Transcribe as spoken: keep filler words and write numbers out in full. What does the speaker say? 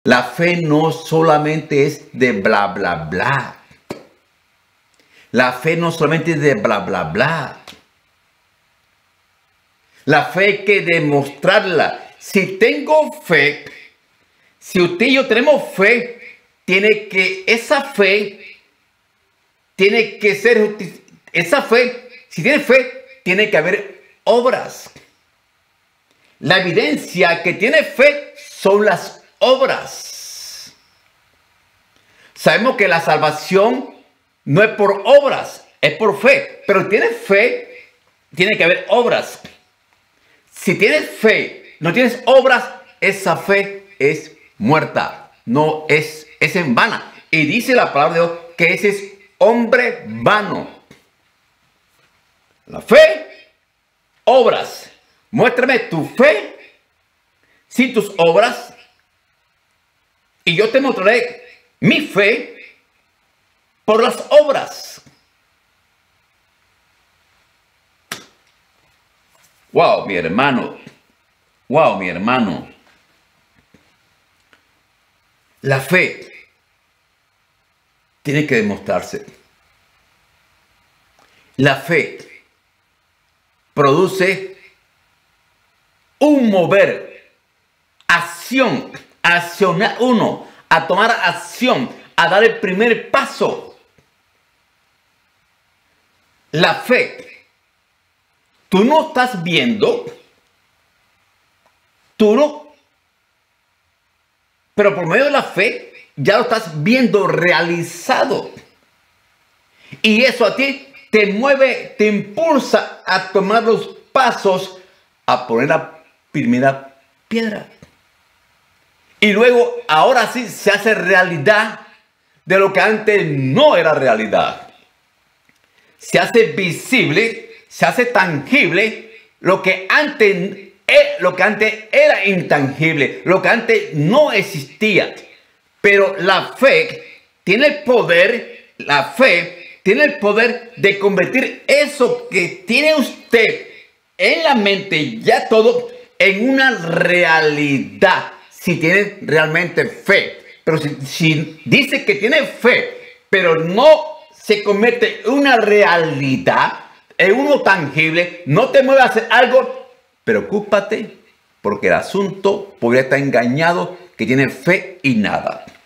La fe no solamente es de bla, bla, bla. La fe no solamente es de bla, bla, bla. La fe hay que demostrarla. Si tengo fe, si usted y yo tenemos fe, tiene que, esa fe, tiene que ser, esa fe, si tiene fe, tiene que haber obras. La evidencia que tiene fe son las obras. Sabemos que la salvación no es por obras, es por fe. Pero tiene fe, tiene que haber obras. Si tienes fe, no tienes obras, esa fe es muerta. No es, es en vana. Y dice la palabra de Dios que ese es hombre vano. La fe, obras. Muéstrame tu fe sin tus obras y yo te mostraré mi fe por las obras. Wow, mi hermano. Wow, mi hermano. La fe tiene que demostrarse. La fe produce un mover, acción, accionar uno, a tomar acción, a dar el primer paso. La fe, tú no estás viendo, tú no, pero por medio de la fe ya lo estás viendo realizado. Y eso a ti te mueve, te impulsa a tomar los pasos, a poner la primera piedra. Y luego, ahora sí, se hace realidad de lo que antes no era realidad. Se hace visible, se hace tangible lo que antes, lo que antes era intangible, lo que antes no existía. Pero la fe tiene el poder, la fe tiene el poder de convertir eso que tiene usted en la mente, ya todo, en una realidad, si tiene realmente fe. Pero si, si dice que tiene fe, pero no se convierte en una realidad, en uno tangible, no te mueve a hacer algo, preocúpate, porque el asunto podría estar engañado, que tiene fe y nada.